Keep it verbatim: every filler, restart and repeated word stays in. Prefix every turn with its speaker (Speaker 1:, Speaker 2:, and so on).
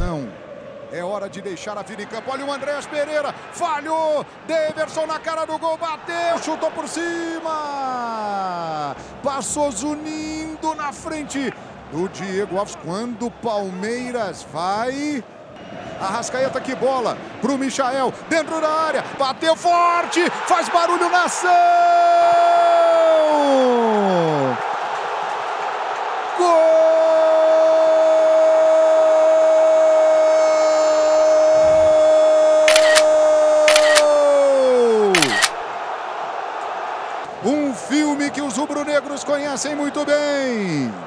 Speaker 1: Não. É hora de deixar a vida em campo. Olha o Andréas Pereira. Falhou. Daverson na cara do gol. Bateu. Chutou por cima. Passou zunindo na frente do Diego Alves. Quando o Palmeiras vai... Arrascaeta, que bola pro Michael. Dentro da área. Bateu forte. Faz barulho na ação. Gol! Um filme que os rubro-negros conhecem muito bem.